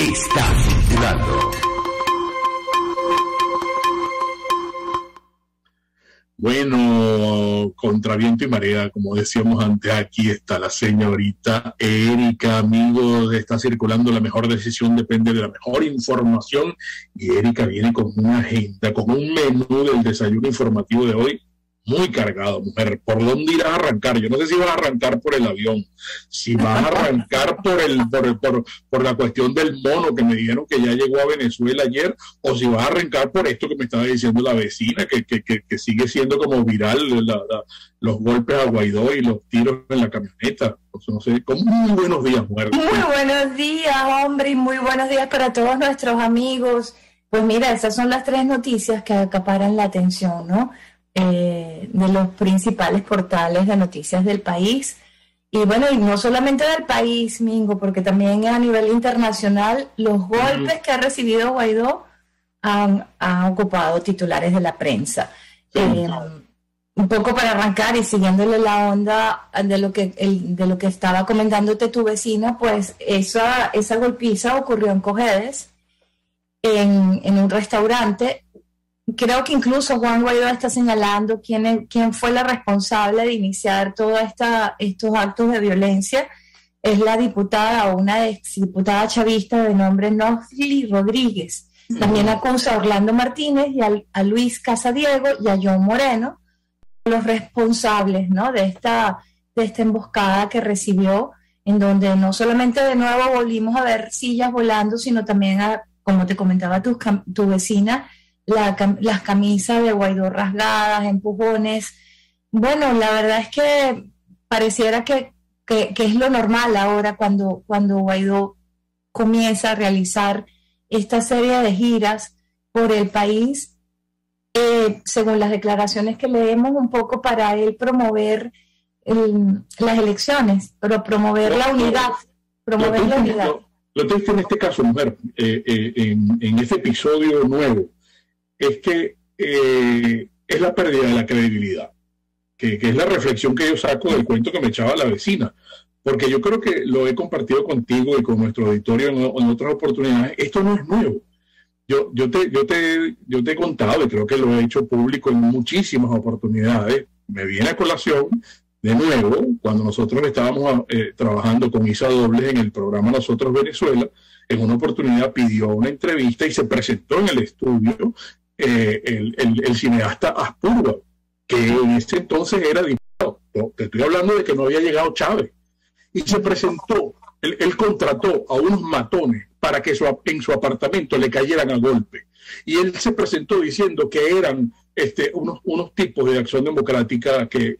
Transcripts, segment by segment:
está circulando. Bueno, contra viento y marea, como decíamos antes, aquí está la señorita Erika, amigos, está circulando. La mejor decisión depende de la mejor información, y Erika viene con una agenda, con un menú del desayuno informativo de hoy muy cargado, mujer. ¿Por dónde irás a arrancar? Yo no sé si vas a arrancar por el avión, si vas a arrancar por la cuestión del mono que me dijeron que ya llegó a Venezuela ayer, o si vas a arrancar por esto que me estaba diciendo la vecina, que sigue siendo como viral los golpes a Guaidó y los tiros en la camioneta. No sé, muy buenos días, mujer. Muy buenos días, hombre, y muy buenos días para todos nuestros amigos. Pues mira, esas son las tres noticias que acaparan la atención, ¿no? De los principales portales de noticias del país. Y bueno, y no solamente del país, Mingo, porque también a nivel internacional los golpes que ha recibido Guaidó han ocupado titulares de la prensa. Un poco para arrancar y siguiéndole la onda de lo que estaba comentándote tu vecina, pues esa golpiza ocurrió en Cojedes, en un restaurante. Creo que incluso Juan Guaidó está señalando quién fue la responsable de iniciar todos estos actos de violencia. Es la diputada o una exdiputada chavista de nombre Nofli Rodríguez. También acusa a Orlando Martínez y a Luis Casadiego y a John Moreno, los responsables, ¿no?, de esta emboscada que recibió, en donde no solamente de nuevo volvimos a ver sillas volando, sino también, como te comentaba tu vecina, las camisas de Guaidó rasgadas, empujones. Bueno, la verdad es que pareciera que es lo normal ahora cuando Guaidó comienza a realizar esta serie de giras por el país, según las declaraciones que leemos, un poco para él promover las elecciones, pero promover la unidad. Lo triste en este caso, mujer, en este episodio nuevo, es que es la pérdida de la credibilidad, que es la reflexión que yo saco del cuento que me echaba la vecina, porque yo creo que lo he compartido contigo y con nuestro auditorio en otras oportunidades. Esto no es nuevo. Yo te he contado, y creo que lo he hecho público en muchísimas oportunidades. Me viene a colación de nuevo cuando nosotros estábamos trabajando con Isa Dobles en el programa Nosotros Venezuela. En una oportunidad pidió una entrevista y se presentó en el estudio el cineasta Aspurba, que en ese entonces era diputado. Te estoy hablando de que no había llegado Chávez. Y se presentó, él contrató a unos matones para que en su apartamento le cayeran a golpe. Y él se presentó diciendo que eran unos tipos de Acción Democrática que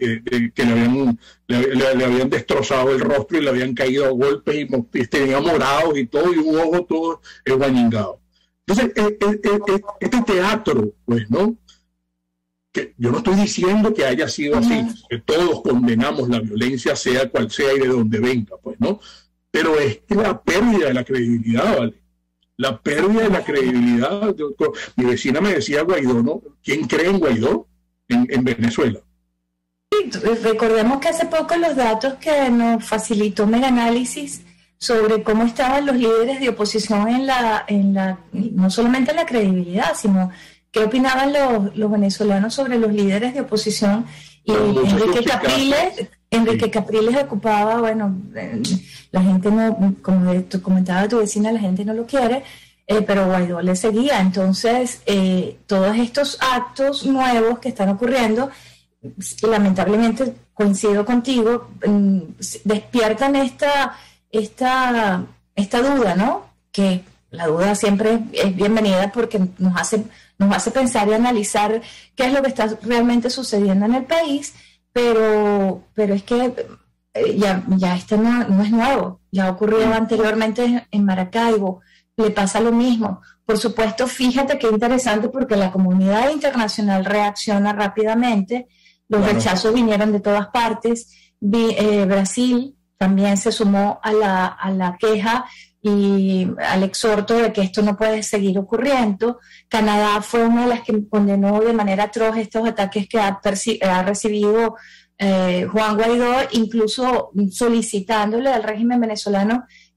le habían destrozado el rostro y le habían caído a golpes y tenía morados y todo, y un ojo todo esbañingado. Entonces, este teatro, pues, ¿no? Que yo no estoy diciendo que haya sido así, que todos condenamos la violencia, sea cual sea y de donde venga, pues, ¿no? Pero es que la pérdida de la credibilidad, ¿vale? La pérdida de la credibilidad. Mi vecina me decía Guaidó, ¿no? ¿Quién cree en Guaidó en Venezuela? Sí, recordemos que hace poco los datos que nos facilitó Megaanálisis sobre cómo estaban los líderes de oposición no solamente en la credibilidad, sino qué opinaban los venezolanos sobre los líderes de oposición. Y Enrique Capriles ocupaba, bueno, la gente no, como comentaba tu vecina, la gente no lo quiere, pero Guaidó le seguía. Entonces, todos estos actos nuevos que están ocurriendo, lamentablemente coincido contigo, despiertan esta duda, ¿no? Que la duda siempre es bienvenida porque nos hace pensar y analizar qué es lo que está realmente sucediendo en el país, pero es que ya esto no es nuevo, ya ocurrió anteriormente en Maracaibo, le pasa lo mismo. Por supuesto, fíjate qué interesante, porque la comunidad internacional reacciona rápidamente, los rechazos vinieron de todas partes. Brasil también se sumó a la queja y al exhorto de que esto no puede seguir ocurriendo. Canadá fue una de las que condenó de manera atroz estos ataques que ha recibido Juan Guaidó, incluso solicitándole al régimen venezolano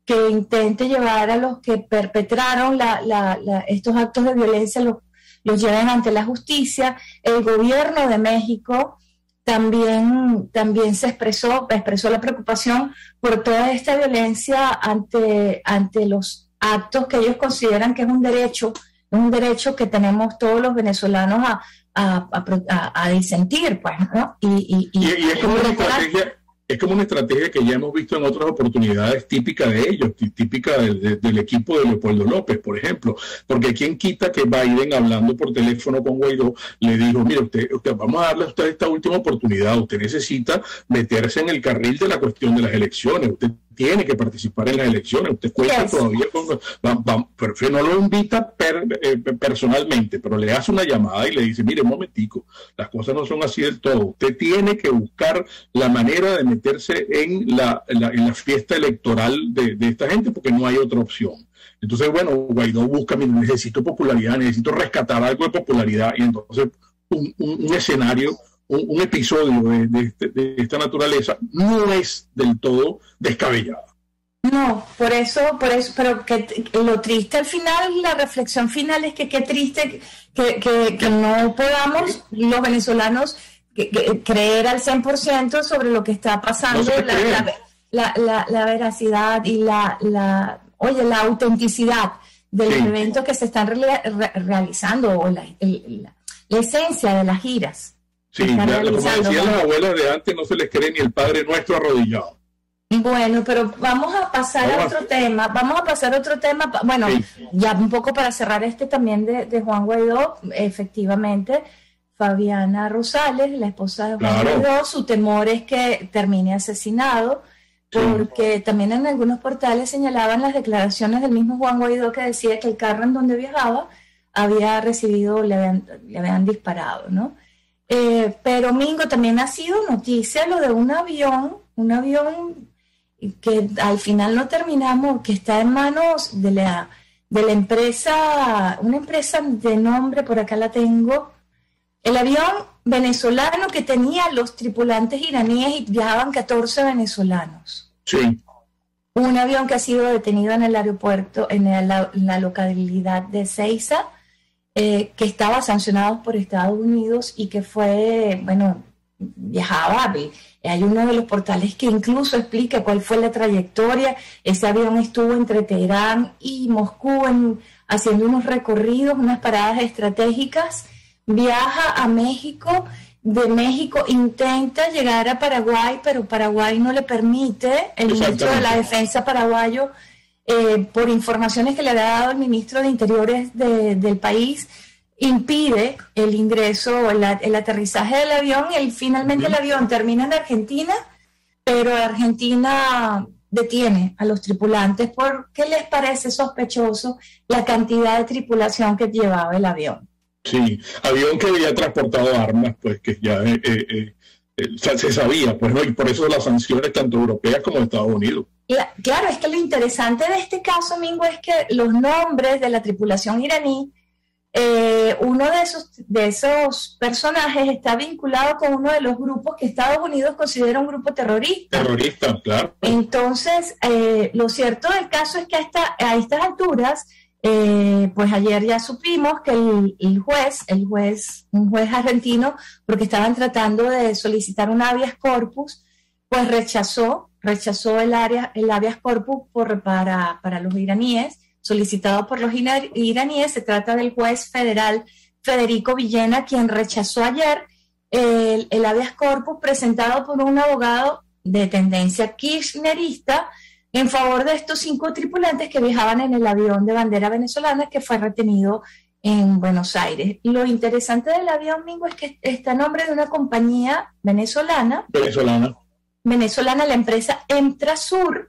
que intente llevar a los que perpetraron estos actos de violencia, los lleven ante la justicia. El gobierno de México también se expresó la preocupación por toda esta violencia ante los actos que ellos consideran que es un derecho que tenemos todos los venezolanos a disentir, pues, ¿no? Y es como una estrategia que ya hemos visto en otras oportunidades, típica de ellos, típica del equipo de Leopoldo López, por ejemplo, porque quién quita que Biden, hablando por teléfono con Guaidó, le dijo, mire, usted vamos a darle a usted esta última oportunidad, usted necesita meterse en el carril de la cuestión de las elecciones, usted tiene que participar en las elecciones, usted cuenta todavía pero no lo invita personalmente, pero le hace una llamada y le dice, mire, un momentico, las cosas no son así del todo, usted tiene que buscar la manera de meterse en la fiesta electoral de esta gente, porque no hay otra opción. Entonces, bueno, Guaidó busca, mire, necesito popularidad, necesito rescatar algo de popularidad, y entonces un escenario, un episodio de esta naturaleza no es del todo descabellado. No, por eso, pero que lo triste al final, la reflexión final es que qué triste que no podamos los venezolanos creer al 100% sobre lo que está pasando, la veracidad y la autenticidad de los eventos que se están realizando, o la esencia de las giras. Sí, como decían las abuelas de antes, no se les cree ni el Padre Nuestro arrodillado. Bueno, pero vamos a pasar a otro tema. Bueno, sí. Ya un poco para cerrar también de Juan Guaidó, efectivamente, Fabiana Rosales, la esposa de Juan Guaidó, su temor es que termine asesinado, porque también en algunos portales señalaban las declaraciones del mismo Juan Guaidó, que decía que el carro en donde viajaba había recibido, le habían disparado, ¿no? Pero Mingo, también ha sido noticia lo de un avión que al final no terminamos, que está en manos de la empresa, una empresa de nombre, por acá la tengo, el avión venezolano que tenía los tripulantes iraníes y viajaban 14 venezolanos. Sí. Un avión que ha sido detenido en el aeropuerto, en la localidad de Ceiza, que estaba sancionado por Estados Unidos y que viajaba. Hay uno de los portales que incluso explica cuál fue la trayectoria. Ese avión estuvo entre Teherán y Moscú haciendo unos recorridos, unas paradas estratégicas, viaja a México, de México intenta llegar a Paraguay, pero Paraguay no le permite. El ministro de la Defensa paraguayo, por informaciones que le había dado el ministro de Interiores del país, impide el ingreso, el aterrizaje del avión. Finalmente el avión termina en Argentina, pero Argentina detiene a los tripulantes porque les parece sospechoso la cantidad de tripulación que llevaba el avión. Sí, avión que había transportado armas, pues que ya se sabía, pues, ¿no? Y por eso las sanciones tanto europeas como de Estados Unidos. Claro, es que lo interesante de este caso, Mingo, es que los nombres de la tripulación iraní, uno de esos personajes está vinculado con uno de los grupos que Estados Unidos considera un grupo terrorista. Terrorista, claro. Entonces, lo cierto del caso es que a estas alturas, pues ayer ya supimos que un juez argentino, porque estaban tratando de solicitar un habeas corpus, pues rechazó el habeas corpus para los iraníes, solicitado por los iraníes. Se trata del juez federal Federico Villena, quien rechazó ayer el habeas corpus presentado por un abogado de tendencia kirchnerista en favor de estos 5 tripulantes que viajaban en el avión de bandera venezolana que fue retenido en Buenos Aires. Lo interesante del avión, Mingo, es que está a nombre de una compañía venezolana, la empresa Emtrasur,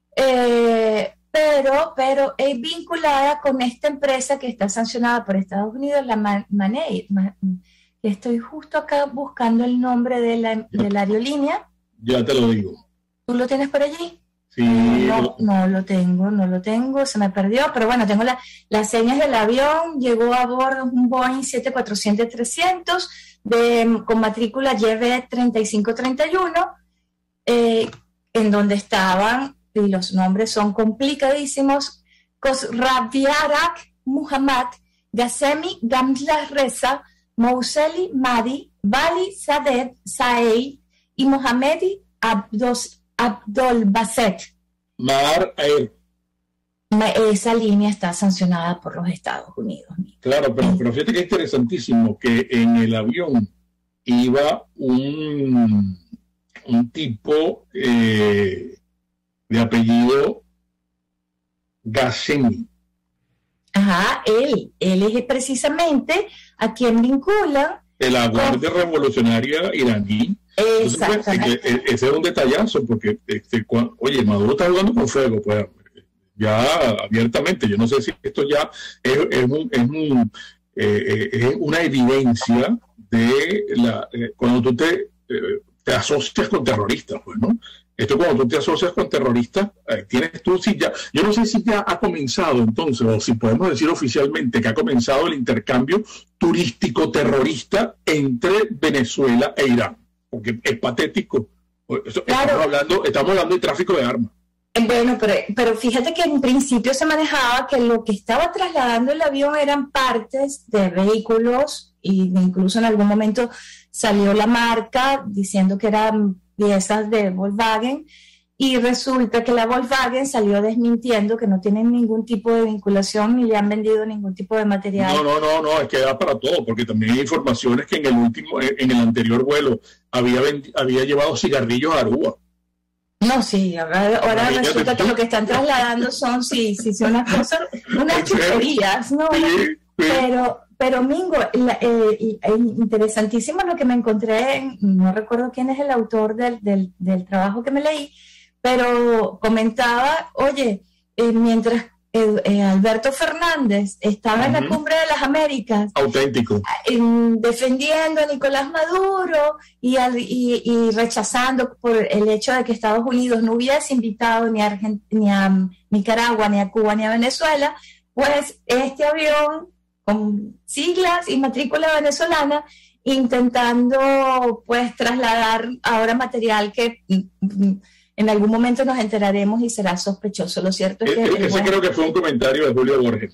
pero es vinculada con esta empresa que está sancionada por Estados Unidos, la Maneir. Estoy justo acá buscando el nombre de la aerolínea. Ya te lo digo. ¿Tú lo tienes por allí? Sí. No lo tengo, se me perdió, pero bueno, tengo las señas del avión. Llegó a bordo un Boeing 747-300 con matrícula YB 3531, en donde estaban y los nombres son complicadísimos, Khosraviarak Muhammad, Ghasemi Gamla Reza, Mouseli Mahdi, Bali Saded Saeed y Mohammedi Abdol Baset. Esa línea está sancionada por los Estados Unidos. Claro, pero fíjate que es interesantísimo que en el avión iba un tipo de apellido Ghasemi. Ajá, él es precisamente a quien vinculan de la Guardia Revolucionaria iraní. Exactamente. Entonces, ese es un detallazo, porque oye, Maduro está jugando con fuego, pues ya abiertamente. Yo no sé si esto ya es una evidencia de cuando tú te asocias con terroristas, pues, ¿no? Esto cuando tú te asocias con terroristas, tienes tú, si ya, yo no sé si ya ha comenzado entonces, o si podemos decir oficialmente que ha comenzado el intercambio turístico terrorista entre Venezuela e Irán, porque es patético. Claro. Estamos hablando de tráfico de armas. Bueno, pero fíjate que en principio se manejaba que lo que estaba trasladando el avión eran partes de vehículos, y incluso en algún momento salió la marca diciendo que eran piezas de Volkswagen, y resulta que la Volkswagen salió desmintiendo que no tienen ningún tipo de vinculación ni le han vendido ningún tipo de material. No, es que da para todo, porque también hay informaciones que en el anterior vuelo había llevado cigarrillos a Aruba. No, sí, ahora resulta que lo que están trasladando son unas cosas, unas chucherías, ¿no? Sí. Pero Mingo, interesantísimo lo que me encontré, no recuerdo quién es el autor del trabajo que me leí, pero comentaba, oye, mientras Alberto Fernández estaba en la Cumbre de las Américas, auténtico, defendiendo a Nicolás Maduro y rechazando por el hecho de que Estados Unidos no hubiese invitado ni a Nicaragua, ni a Cuba, ni a Venezuela, pues este avión con siglas y matrícula venezolana, intentando pues trasladar ahora material que en algún momento nos enteraremos y será sospechoso. Lo cierto es que... Ese creo que fue un comentario de Julio Borges.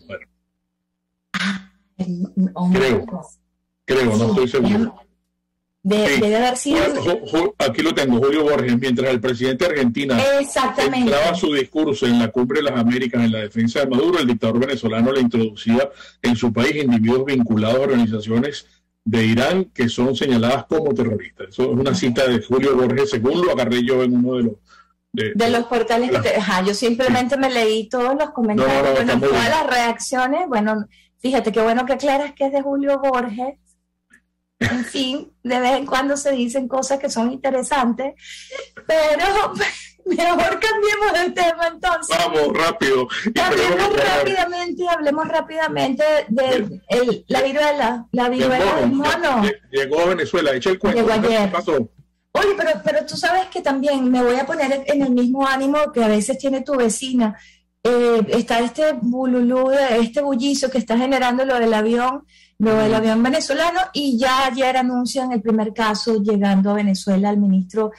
Creo, no estoy seguro. Debe haber sido... Aquí lo tengo, Julio Borges, mientras el presidente de Argentina entraba su discurso en la Cumbre de las Américas en la defensa de Maduro, el dictador venezolano le introducía en su país individuos vinculados a organizaciones de Irán que son señaladas como terroristas. Eso es una cita de Julio Borges, según lo agarré yo en uno de los portales yo simplemente me leí todos los comentarios, todas las reacciones. Bueno, fíjate qué bueno que aclaras que es de Julio Borges. En fin, de vez en cuando se dicen cosas que son interesantes, pero mejor cambiemos de tema entonces. Vamos, rápido. Hablemos rápidamente de la viruela del mono. Llegó a Venezuela, echa el cuento. Llegó ayer. ¿Qué pasó? Oye, pero tú sabes que también me voy a poner en el mismo ánimo que a veces tiene tu vecina. Está este bululú, este bullicio que está generando lo del avión venezolano, y ya ayer anuncian el primer caso llegando a Venezuela. El Ministerio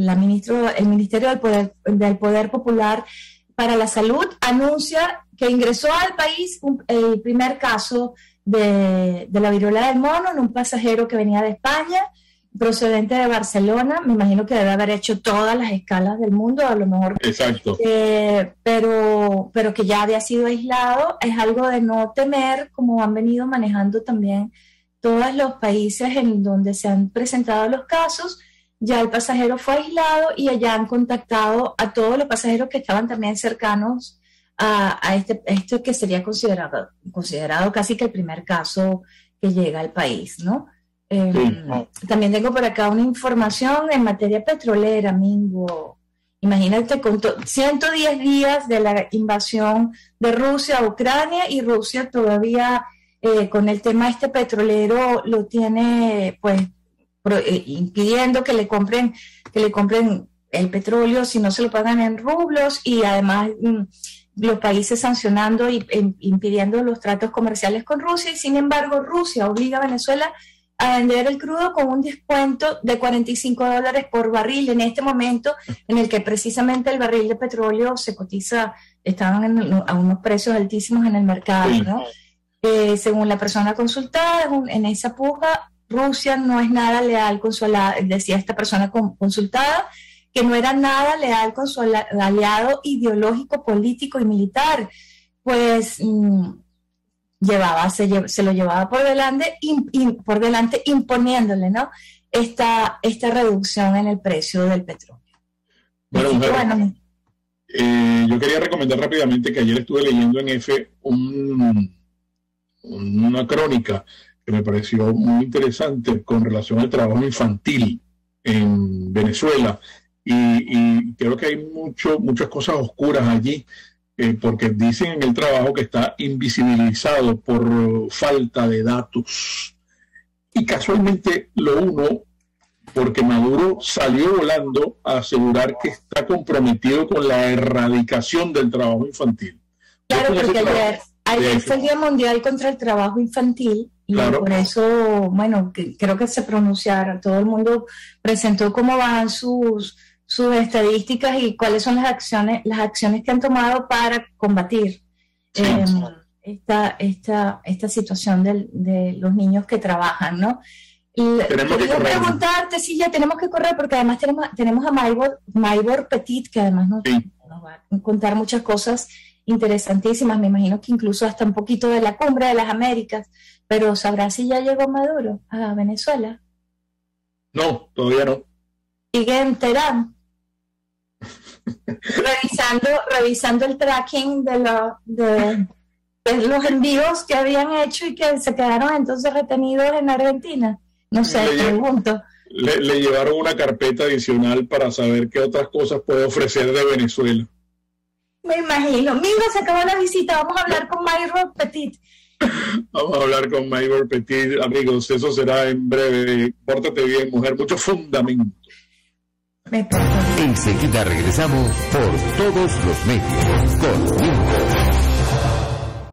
del Poder Popular para la Salud anuncia que ingresó al país el primer caso de la viruela del mono en un pasajero que venía de España, procedente de Barcelona. Me imagino que debe haber hecho todas las escalas del mundo, a lo mejor. Exacto. Pero que ya había sido aislado. Es algo de no temer, como han venido manejando también todos los países en donde se han presentado los casos. Ya el pasajero fue aislado y allá han contactado a todos los pasajeros que estaban también cercanos a esto que sería considerado casi que el primer caso que llega al país, ¿no? También tengo por acá una información en materia petrolera, Mingo. Imagínate, con 110 días de la invasión de Rusia a Ucrania, y Rusia todavía con el tema petrolero lo tiene pues impidiendo que le compren el petróleo si no se lo pagan en rublos, y además los países sancionando y impidiendo los tratos comerciales con Rusia. Y sin embargo Rusia obliga a Venezuela a vender el crudo con un descuento de $45 por barril en este momento en el que precisamente el barril de petróleo se cotiza, estaban a unos precios altísimos en el mercado, ¿no? Según la persona consultada, en esa puja, Rusia no es nada leal con su aliado, decía esta persona consultada, que no era nada leal con su aliado ideológico, político y militar, pues se lo llevaba por delante imponiéndole, ¿no? esta reducción en el precio del petróleo. Bueno, yo quería recomendar rápidamente que ayer estuve leyendo en EFE una crónica que me pareció muy interesante con relación al trabajo infantil en Venezuela, y creo que hay muchas cosas oscuras allí, porque dicen en el trabajo que está invisibilizado por falta de datos, y casualmente lo uno porque Maduro salió volando a asegurar que está comprometido con la erradicación del trabajo infantil. Claro, porque ayer fue el Día Mundial contra el Trabajo Infantil, y claro, por eso, bueno, creo que se pronunciaron, todo el mundo presentó cómo van sus estadísticas y cuáles son las acciones que han tomado para combatir esta situación de los niños que trabajan, ¿no? Tenemos que preguntarte si ya tenemos que correr, porque además tenemos a Maybor Petit, que además nos va a contar muchas cosas interesantísimas, me imagino que incluso hasta un poquito de la Cumbre de las Américas, pero ¿sabrás si ya llegó Maduro a Venezuela? No, todavía no. Sigue en Teherán, revisando el tracking de los envíos que habían hecho y que se quedaron entonces retenidos en Argentina. No sé, pregunto. Le llevaron una carpeta adicional para saber qué otras cosas puede ofrecer de Venezuela. Me imagino. Mingo, se acabó la visita. Vamos a hablar con Maybor Petit. Vamos a hablar con Maybor Petit, amigos. Eso será en breve. Pórtate bien, mujer. Mucho fundamento. Enseguida regresamos por todos los medios con Mingo.